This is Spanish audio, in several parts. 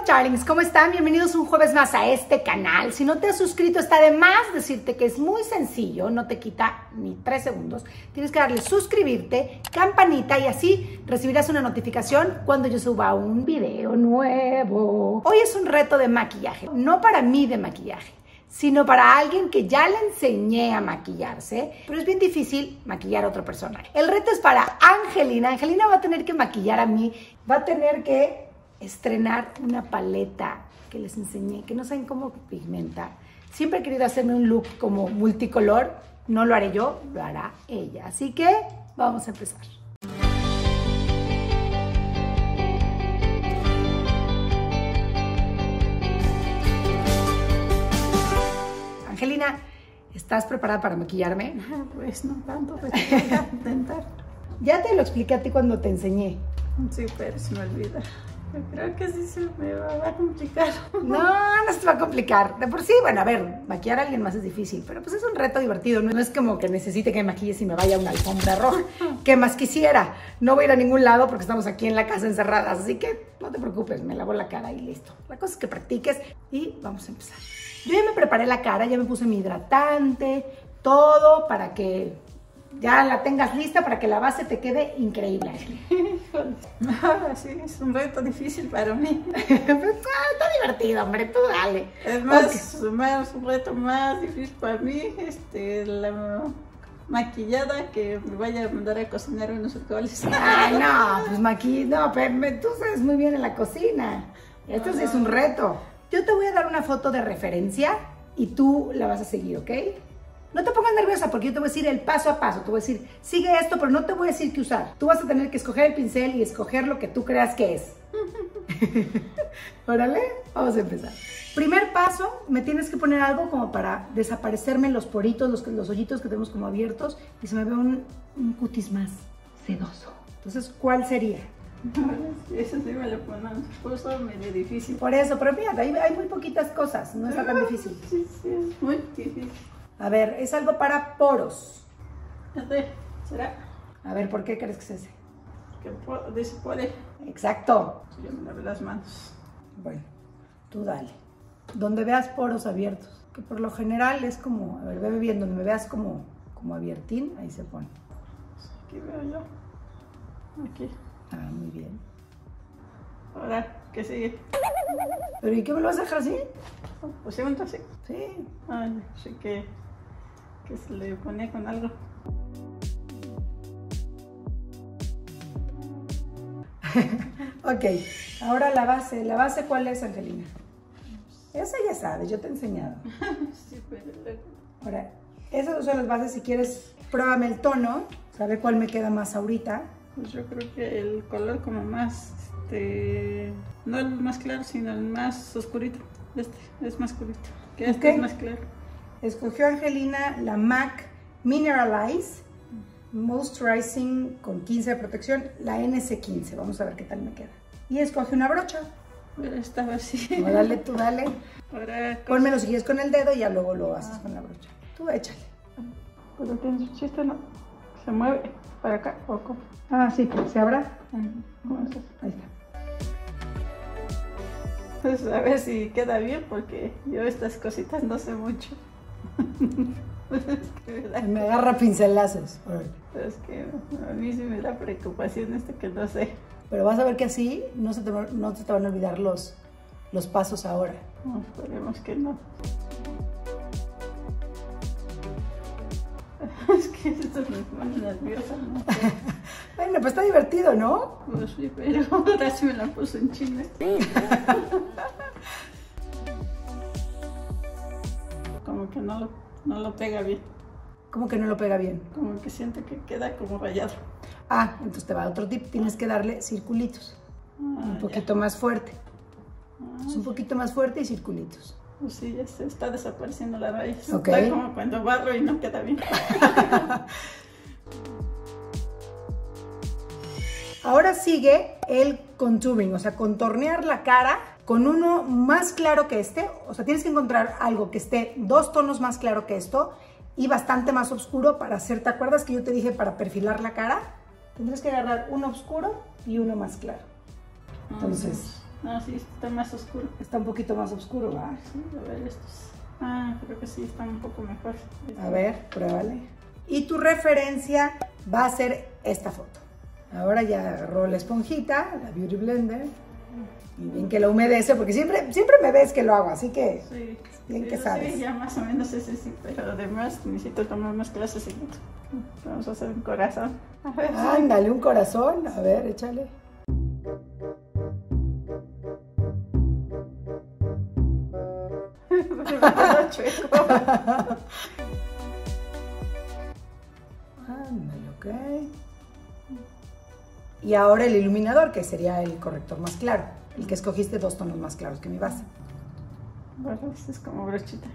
darlings, ¿cómo están? Bienvenidos un jueves más a este canal. Si no te has suscrito, está de más decirte que es muy sencillo, no te quita ni 3 segundos. Tienes que darle suscribirte, campanita y así recibirás una notificación cuando yo suba un video nuevo. Hoy es un reto de maquillaje, no para mí de maquillaje, sino para alguien que ya le enseñé a maquillarse, pero es bien difícil maquillar a otra persona. El reto es para Angelina. Angelina va a tener que maquillar a mí, va a tener que estrenar una paleta que les enseñé, que no saben cómo pigmenta. Siempre he querido hacerme un look como multicolor, no lo haré yo, lo hará ella. Así que vamos a empezar. Angelina, ¿estás preparada para maquillarme? Pues no tanto, pero voy a intentar. Ya te lo expliqué a ti cuando te enseñé. Sí, pero se me olvida. Yo creo que sí se me va a complicar. No, no se te va a complicar. De por sí, bueno, a ver, maquillar a alguien más es difícil, pero pues es un reto divertido. No es como que necesite que me maquilles y me vaya a una alfombra roja. ¿Qué más quisiera? No voy a ir a ningún lado porque estamos aquí en la casa encerradas, así que no te preocupes, me lavo la cara y listo. La cosa es que practiques y vamos a empezar. Yo ya me preparé la cara, ya me puse mi hidratante, todo para que ya la tengas lista, para que la base te quede increíble. Sí, es un reto difícil para mí. Está divertido, hombre, tú dale. Es más, un reto más difícil para mí, la maquillada que me vaya a mandar a cocinar unos frijoles. Ay, no, pues no, pero tú sabes muy bien en la cocina. Esto sí es un reto. Yo te voy a dar una foto de referencia y tú la vas a seguir, ¿ok? No te pongas nerviosa porque yo te voy a decir el paso a paso. Te voy a decir, sigue esto, pero no te voy a decir qué usar. Tú vas a tener que escoger el pincel y escoger lo que tú creas que es. Órale, vamos a empezar. Primer paso, me tienes que poner algo como para desaparecerme los poritos, los hoyitos que tenemos como abiertos y se me ve un cutis más sedoso. Entonces, ¿cuál sería? Eso sí me lo ponen, puso medio difícil. Por eso, pero fíjate, hay muy poquitas cosas, no está tan difícil. Sí, es muy difícil. A ver, es algo para poros. ¿Será? A ver, ¿por qué crees que es ese? Que dice pole. Exacto. Yo me lavé las manos. Bueno, tú dale. Donde veas poros abiertos, que por lo general es como, a ver, ve bien, donde me veas como abiertín, ahí se pone. Aquí veo yo. Aquí. Ah, muy bien. Ahora, ¿qué sigue? ¿Pero y qué me lo vas a dejar así? Pues según así. Sí. Ay, sí que se le ponía con algo. Ok, ahora la base ¿cuál es, Angelina? Esa ya sabes, yo te he enseñado. Sí, pero luego. Ahora, esas son las bases, si quieres, pruébame el tono, sabe cuál me queda más ahorita. Pues yo creo que el color como más, no el más claro, sino el más oscurito. Este es más oscurito, que este es más claro. Escogió Angelina la MAC Mineralize Moisturizing con 15 de protección, la NC15. Vamos a ver qué tal me queda. Y escoge una brocha. Pero estaba así. No, dale, tú dale. Ahora, pónmelo si quieres con el dedo y ya luego lo haces con la brocha. Tú échale. Pero tiene su chiste, ¿no? Se mueve para acá, poco. Ah, sí, ¿se abra? Ahí está. Pues a ver si queda bien, porque yo estas cositas no sé mucho. Me agarra pincelazos. Es que a mí sí me da preocupación que no sé. Pero vas a ver que así no se te van a olvidar los pasos ahora. No, esperemos que no. Es que esto me pone nerviosa, ¿no? Bueno, pues está divertido, ¿no? Pues sí, pero ahora sí me la puso en China. Como que no lo pega bien. ¿Cómo que no lo pega bien? Como que siento que queda como rayado. Ah, entonces te va otro tip. Tienes que darle circulitos. Un poquito más fuerte. Es un poquito más fuerte y circulitos. Pues sí, ya se está desapareciendo la raíz. Ok. Está como cuando barro y no queda bien. Ahora sigue el contouring, o sea, contornear la cara con uno más claro que este. O sea, tienes que encontrar algo que esté 2 tonos más claro que esto y bastante más oscuro para hacer. ¿Te acuerdas que yo te dije para perfilar la cara? Tendrás que agarrar uno oscuro y uno más claro. Entonces, No, sí, está más oscuro. Está un poquito más oscuro, ¿va? Sí, a ver estos. Ah, creo que sí, están un poco mejor. A ver, pruébale. Y tu referencia va a ser esta foto. Ahora ya agarró la esponjita, la Beauty Blender. Y bien que la humedece, porque siempre me ves que lo hago, así que Sí, bien sí, que sabes. Sí, ya más o menos ese sí, pero además necesito tomar más clases. Vamos a hacer un corazón. A ver. Ándale, un corazón. A ver, échale. Chueco. Ándale, ok. Y ahora el iluminador, que sería el corrector más claro. El que escogiste 2 tonos más claros que mi base. Bueno, este es como brochita.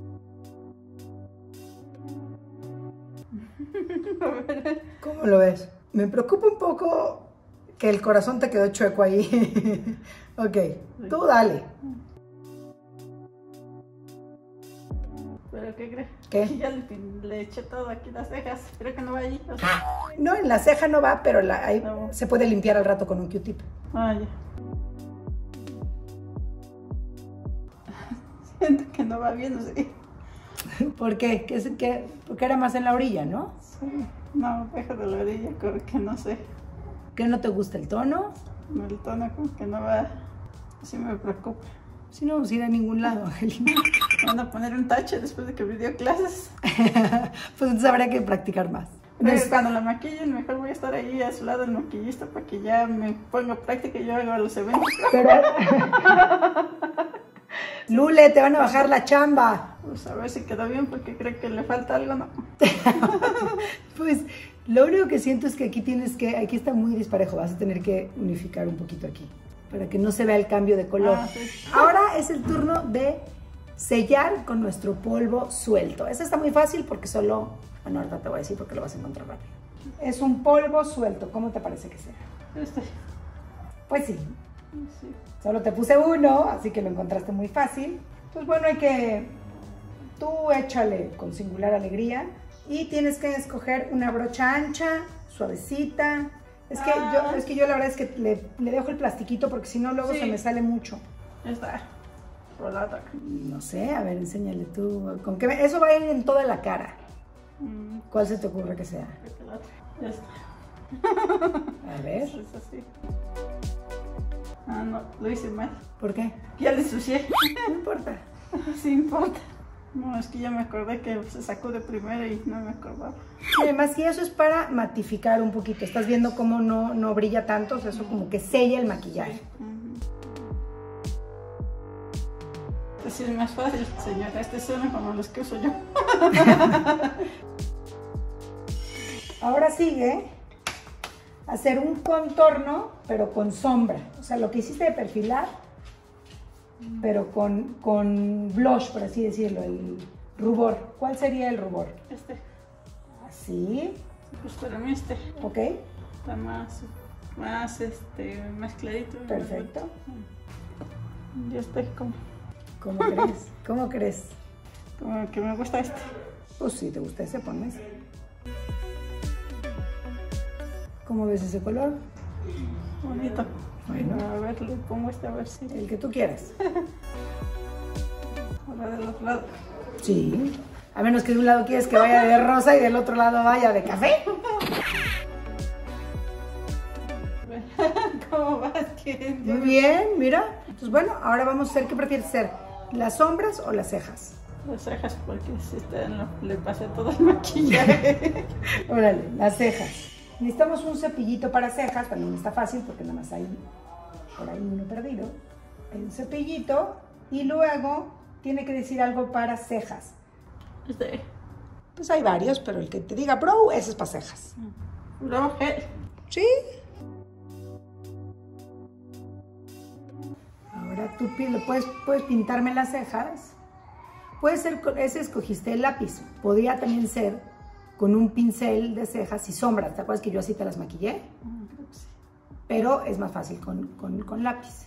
¿Cómo lo ves? Me preocupa un poco que el corazón te quedó chueco ahí. Ok, tú dale. ¿Pero qué crees? ¿Qué? Ya le eché todo aquí las cejas. Creo que no va allí. O sea, No, en la ceja no va, pero ahí No. se puede limpiar al rato con un Q-tip. ah, ya. Siento que no va bien, no sé. ¿Por qué? Porque era más en la orilla, ¿no? Sí. No, deja de la orilla, creo que no sé. ¿Qué no te gusta el tono? No, el tono como que no va. Sí me preocupa. Si no vamos a ir a ningún lado, Angelina. Me van a poner un tache después de que me dio clases. Pues entonces habrá que practicar más. Pero cuando la maquillen, mejor voy a estar ahí a su lado el maquillista para que ya me ponga práctica y yo hago los eventos. Pero... Lule, te van a bajar la chamba. Pues a ver si quedó bien porque creo que le falta algo, ¿no? Pues lo único que siento es que aquí está muy disparejo, vas a tener que unificar un poquito aquí, para que no se vea el cambio de color. Ah, sí. Ahora es el turno de sellar con nuestro polvo suelto. Eso está muy fácil porque solo, bueno, ahorita te voy a decir porque lo vas a encontrar rápido. Es un polvo suelto, ¿cómo te parece que sea? Este. Pues sí, Sí. solo te puse uno, así que lo encontraste muy fácil. Pues bueno, tú échale con singular alegría y tienes que escoger una brocha ancha, suavecita. Es que yo la verdad es que le dejo el plastiquito porque si no luego Sí. se me sale mucho. Esta. Rolada. No sé, a ver, enséñale tú. Eso va a ir en toda la cara. ¿Cuál se te ocurre que sea? Creo que la otra. Esta. A ver, Es así. Ah, no, lo hice mal. ¿por qué? Ya le ensucié. No importa. Sí importa. No, es que ya me acordé que se sacó de primero y no me acordaba. Y además, si eso es para matificar un poquito. ¿Estás viendo cómo no brilla tanto? O sea, eso como que sella el maquillaje. Así es más fácil, señora. Este suena como los que uso yo. Ahora sigue hacer un contorno, pero con sombra. O sea, lo que hiciste de perfilar, pero con blush, por así decirlo, el rubor. ¿Cuál sería el rubor? Este. Así, Pues para mí este ¿ok? está más clarito. Perfecto. Ya estoy como ¿Cómo crees? ¿Cómo crees? que me gusta este. Pues si te gusta ese, ponme ese. ¿Cómo ves ese color? Bonito. Bueno. A ver, le pongo este a ver si. El que tú quieras. Ahora del otro lado. Sí. A menos que de un lado quieres que vaya de rosa y del otro lado vaya de café. ¿Cómo vas? Muy bien, mira. Entonces, bueno, ahora vamos a hacer, ¿qué prefieres hacer? ¿Las sombras o las cejas? Las cejas, porque le pasé todo el maquillaje. Órale, las cejas. Necesitamos un cepillito para cejas, también está fácil porque nada más hay por ahí uno perdido. Hay un cepillito y luego tiene que decir algo para cejas. Pues hay varios, pero el que te diga pro, ese es para cejas. Luego gel. ¿Sí? Ahora tú puedes pintarme las cejas. Puede ser, ese escogiste el lápiz. Podría también ser con un pincel de cejas y sombras. ¿Te acuerdas que yo así te las maquillé? Pero es más fácil con lápiz.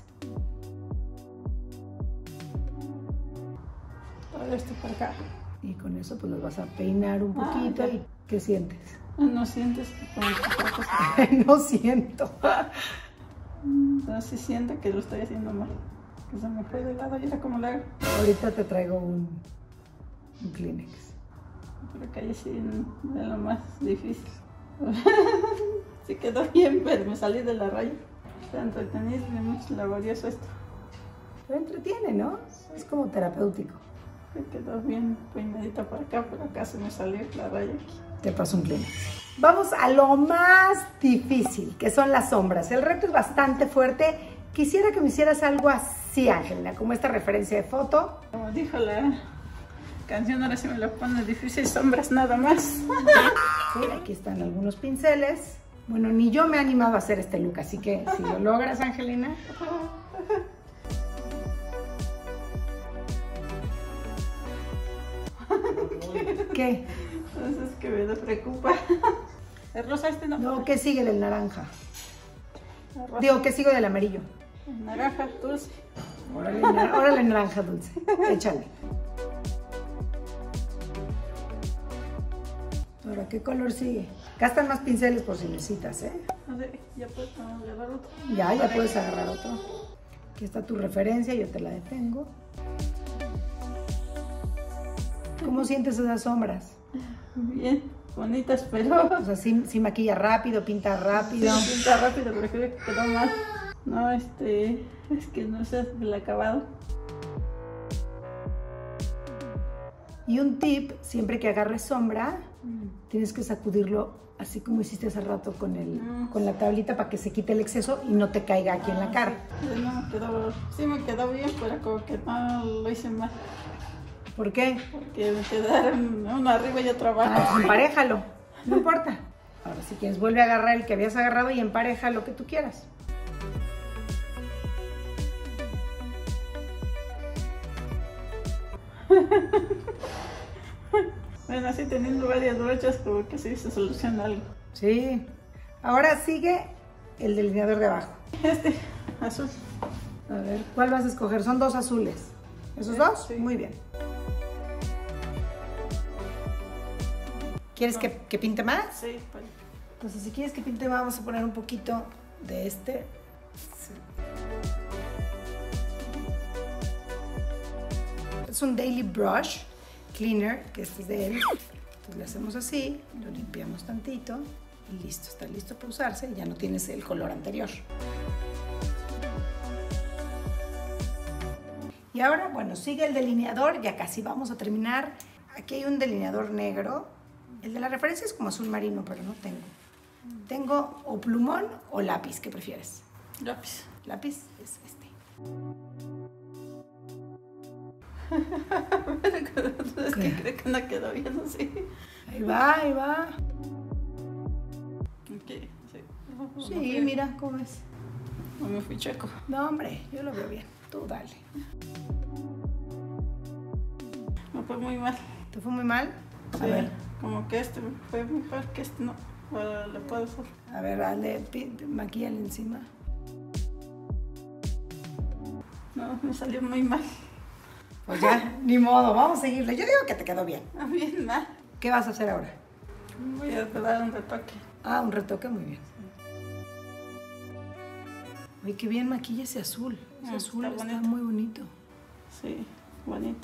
Todo esto para acá. Y con eso pues los vas a peinar un poquito. Ok. ¿Y qué sientes? No sientes como que No siento. Entonces siento que lo estoy haciendo mal. Que se me fue de lado y era como la hago. Ahorita te traigo un Kleenex. Creo que ahí sí es lo más difícil. Sí quedó bien, pero me salí de la raya. Está entretenido y muy laborioso esto. Pero entretiene, ¿no? Es como terapéutico. Me quedó bien peinadita por acá se me salió la raya aquí. Te paso un Kleenex. Vamos a lo más difícil, que son las sombras. El reto es bastante fuerte. Quisiera que me hicieras algo así, Angelina, como esta referencia de foto. Como dijo la canción, ahora sí me lo pone difícil, sombras nada más. Sí, aquí están algunos pinceles. Bueno, ni yo me he animado a hacer este look, así que si lo logras, Angelina. ¿Qué? Entonces que me preocupa. ¿El rosa este no? No, ¿qué sigue del naranja? El rosa. Digo, ¿qué sigue del amarillo? El naranja dulce. Órale, naranja dulce. Échale. Ahora, ¿qué color sigue? Gastan más pinceles por si necesitas, ¿eh? No sé, ya puedo agarrar otro. Ya puedes agarrar otro. Aquí está tu referencia, yo te la detengo. ¿Cómo sientes esas sombras? Bien, bonitas, pero... O sea, sí maquilla rápido, pinta rápido. Sí, pinta rápido, pero creo que quedó mal. No, es que no sé el acabado. Y un tip, siempre que agarres sombra, tienes que sacudirlo así como hiciste hace rato con la tablita para que se quite el exceso y no te caiga aquí en la cara. Sí me quedó bien, pero como que no lo hice mal. ¿Por qué? Porque me quedaron uno arriba y otro abajo. Pues emparéjalo, no importa. Ahora si quieres vuelve a agarrar el que habías agarrado y empareja lo que tú quieras. Bueno, así teniendo varias brochas como que sí se soluciona algo. Sí. Ahora sigue el delineador de abajo. Este, azul. A ver, ¿cuál vas a escoger? Son dos azules. ¿Esos dos? Sí. Muy bien. ¿Quieres que pinte más? Sí, pues. Entonces, si quieres que pinte más, vamos a poner un poquito de este. Sí. Es un Daily Brush Cleaner, que este es de él. Entonces le hacemos así, lo limpiamos tantito y listo, está listo para usarse y ya no tienes el color anterior. Y ahora, bueno, sigue el delineador, ya casi vamos a terminar. Aquí hay un delineador negro. El de la referencia es como azul marino, pero no tengo. Tengo o plumón o lápiz, ¿qué prefieres? Lápiz. Lápiz es este. Es que creo que no quedó bien así. Ahí va, ahí va. Okay, sí. Sí, mira, ¿cómo es? No me fui checo. No, hombre, yo lo veo bien. Tú dale. Me fue muy mal. ¿Te fue muy mal? Sí, A ver, como que este fue mejor que este, no. Ahora le puedo hacer. a ver, dale, maquíllale encima. No, me salió muy mal. Pues ya, ni modo, vamos a seguirle. Yo digo que te quedó bien. Bien mal. ¿Qué vas a hacer ahora? Voy a dar un retoque. Ah, un retoque, muy bien. Ay, qué bien maquilla ese azul. Ese azul está bonito. muy bonito. Sí, bonito.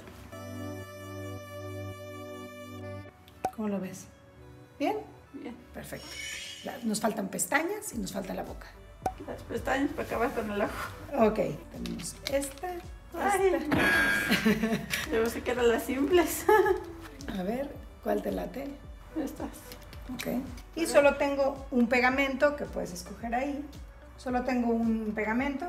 ¿Cómo lo ves? ¿Bien? Bien. Perfecto. Nos faltan pestañas y nos falta la boca. Las pestañas para acabar con el ojo. Ok, tenemos esta. Ay, yo sé que eran las simples. A ver, ¿cuál te late? Estas. Ok. Y solo tengo un pegamento que puedes escoger ahí. Solo tengo un pegamento.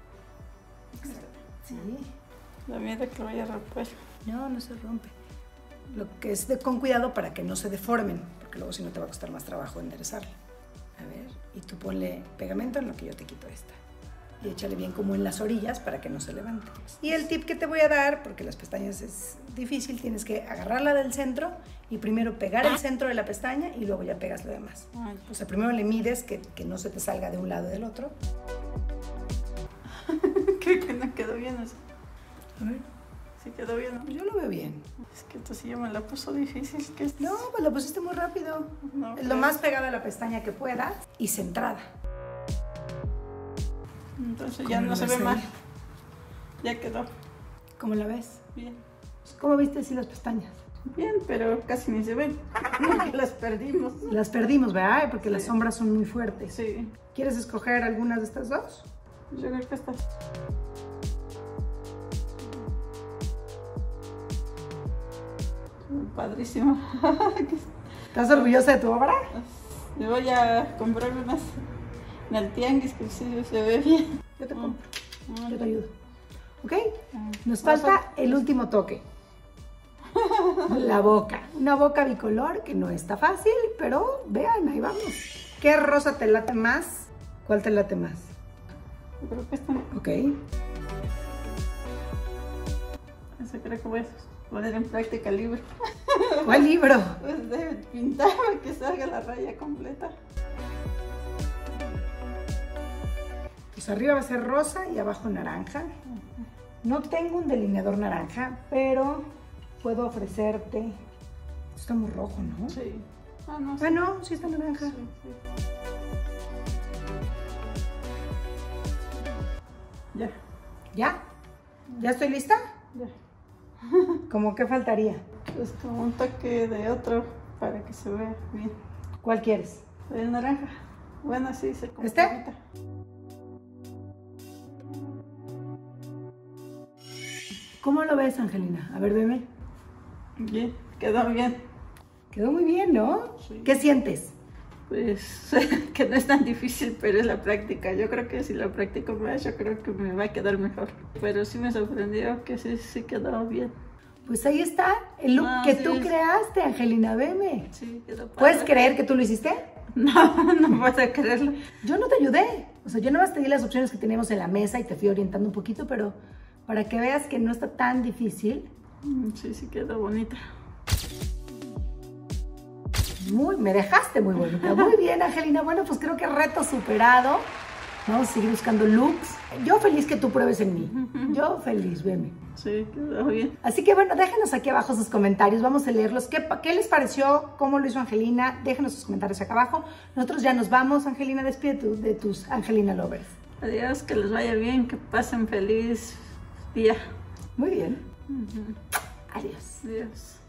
Sí. La mierda que lo vaya a romper. No, no se rompe. Lo que es con cuidado para que no se deformen, porque luego si no te va a costar más trabajo enderezarla. A ver, y tú ponle pegamento en lo que yo te quito esta. Y échale bien como en las orillas para que no se levante. Y el tip que te voy a dar, porque las pestañas es difícil, tienes que agarrarla del centro y primero pegar el centro de la pestaña y luego ya pegas lo demás. O sea, primero le mides que no se te salga de un lado y del otro. Creo que no quedó bien eso. A ver. Sí quedó bien, ¿no? Yo lo veo bien. Es que esto sí ya me la puso difícil. Que No, pues lo pusiste muy rápido. No, lo más pegada a la pestaña que puedas y centrada. Entonces ya no se ve mal. Ya quedó. ¿Cómo la ves? Bien. ¿Cómo viste así las pestañas? Bien, pero casi ni se ven. Porque las perdimos. Las perdimos, ¿verdad? Porque Sí. las sombras son muy fuertes. Sí. ¿Quieres escoger alguna de estas dos? Yo creo que estas. Padrísimo. ¿Estás orgullosa de tu obra? Le voy a comprar unas en el tianguis que sí se ve bien. Yo te compro. Ah, Yo te ayudo. ¿Ok? ah. Nos falta el último toque. La boca. Una boca bicolor que no está fácil, pero vean, ahí vamos. ¿Qué rosa te late más? ¿Cuál te late más? Yo creo que esta. Ok. Eso creo que voy a poner en práctica el libro. ¿Cuál libro? Pues de pintar para que salga la raya completa. Pues arriba va a ser rosa y abajo naranja. No tengo un delineador naranja, pero puedo ofrecerte. Está muy rojo, ¿no? Sí. Ah, no. Ah, no, sí está naranja. Sí, sí. Ya. ¿Ya? ¿Ya estoy lista? Ya. ¿Cómo qué faltaría? Pues como un toque de otro para que se vea bien. ¿Cuál quieres? El naranja. Bueno, sí, se ¿Este? complementa. ¿Cómo lo ves, Angelina? A ver, veme. Bien, quedó bien. Quedó muy bien, ¿no? Sí. ¿Qué sientes? Pues que no es tan difícil, pero es la práctica. Yo creo que si lo practico más, yo creo que me va a quedar mejor. Pero sí me sorprendió que sí quedó bien. Pues ahí está, el look No, que sí tú es- creaste, Angelina, veme. Sí, quedó padre. ¿Puedes creer que tú lo hiciste? No, no puedo creerlo. Yo no te ayudé. O sea, yo nada más te di las opciones que teníamos en la mesa y te fui orientando un poquito, pero para que veas que no está tan difícil. Sí, sí quedó bonita. Me dejaste muy bonita. Muy bien, Angelina. Bueno, pues creo que reto superado. Vamos a seguir buscando looks. Yo feliz que tú pruebes en mí. Yo feliz, veme. Sí, quedó bien. Así que bueno, déjenos aquí abajo sus comentarios, vamos a leerlos. ¿Qué les pareció? ¿Cómo lo hizo Angelina? Déjenos sus comentarios acá abajo. Nosotros ya nos vamos. Angelina, despide de tus Angelina Lovers. Adiós, que les vaya bien, que pasen feliz día. Muy bien. Adiós. Adiós.